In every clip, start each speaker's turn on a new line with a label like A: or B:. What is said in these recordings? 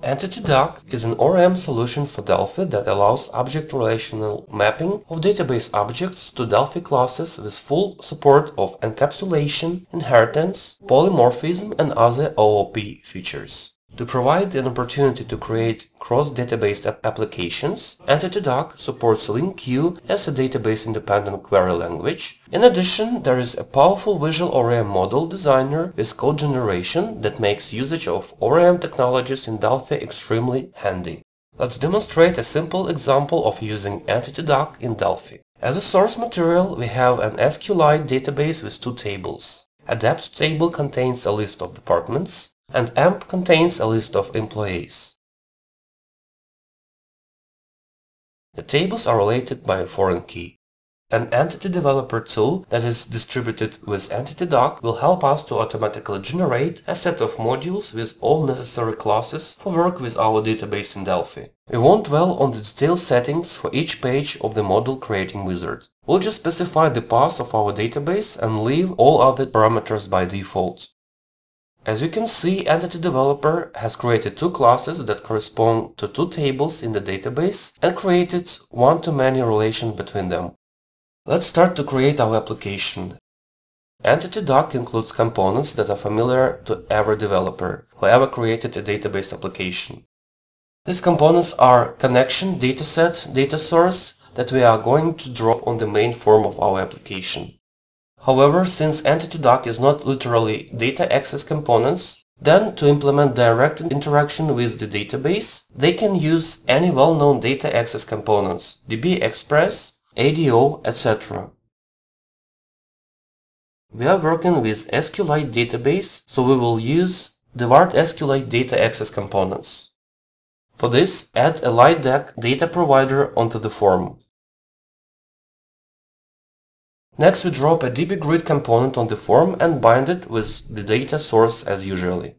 A: EntityDAC is an ORM solution for Delphi that allows object-relational mapping of database objects to Delphi classes with full support of encapsulation, inheritance, polymorphism and other OOP features. To provide an opportunity to create cross-database applications, EntityDAC supports LINQ as a database-independent query language. In addition, there is a powerful visual ORM model designer with code generation that makes usage of ORM technologies in Delphi extremely handy. Let's demonstrate a simple example of using EntityDAC in Delphi. As a source material, we have an SQLite database with two tables. A depth table contains a list of departments, and AMP contains a list of employees. The tables are related by a foreign key. An entity developer tool that is distributed with EntityDAC will help us to automatically generate a set of modules with all necessary classes for work with our database in Delphi. We won't dwell on the detailed settings for each page of the model creating wizard. We'll just specify the path of our database and leave all other parameters by default. As you can see, Entity Developer has created two classes that correspond to two tables in the database and created one-to-many relation between them. Let's start to create our application. EntityDAC includes components that are familiar to every developer who ever created a database application. These components are connection, dataset, data source that we are going to drop on the main form of our application. However, since EntityDAC is not literally data access components, then to implement direct interaction with the database, they can use any well-known data access components, DB Express, ADO, etc. We are working with SQLite database, so we will use Devart SQLite data access components. For this, add a LINQ data provider onto the form. Next, we drop a dbGrid component on the form and bind it with the data source as usually.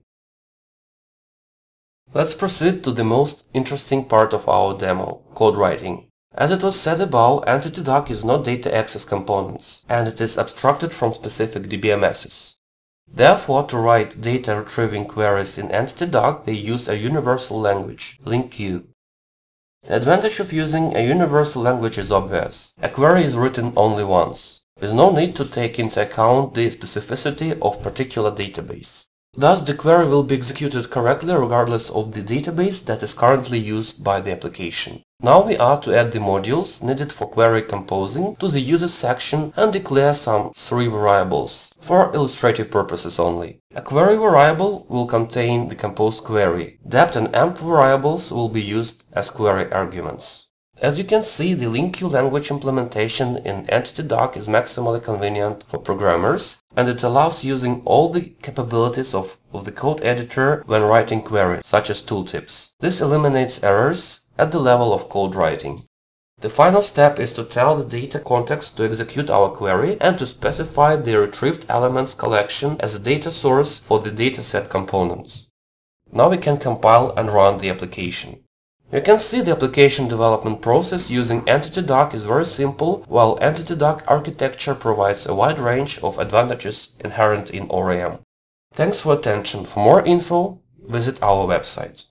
A: Let's proceed to the most interesting part of our demo, code writing. As it was said above, EntityDAC is not data access components, and it is abstracted from specific DBMSs. Therefore, to write data retrieving queries in EntityDAC, they use a universal language, LINQ. The advantage of using a universal language is obvious. A query is written only once, with no need to take into account the specificity of particular database. Thus, the query will be executed correctly regardless of the database that is currently used by the application. Now we are to add the modules needed for query composing to the users section and declare some 3 variables, for illustrative purposes only. A query variable will contain the composed query. Depth and AMP variables will be used as query arguments. As you can see, the LINQ language implementation in EntityDAC is maximally convenient for programmers, and it allows using all the capabilities of the code editor when writing queries, such as tooltips. This eliminates errors at the level of code writing. The final step is to tell the data context to execute our query and to specify the retrieved elements collection as a data source for the dataset components. Now we can compile and run the application. You can see the application development process using EntityDAC is very simple, while EntityDAC architecture provides a wide range of advantages inherent in ORM. Thanks for attention. For more info, visit our website.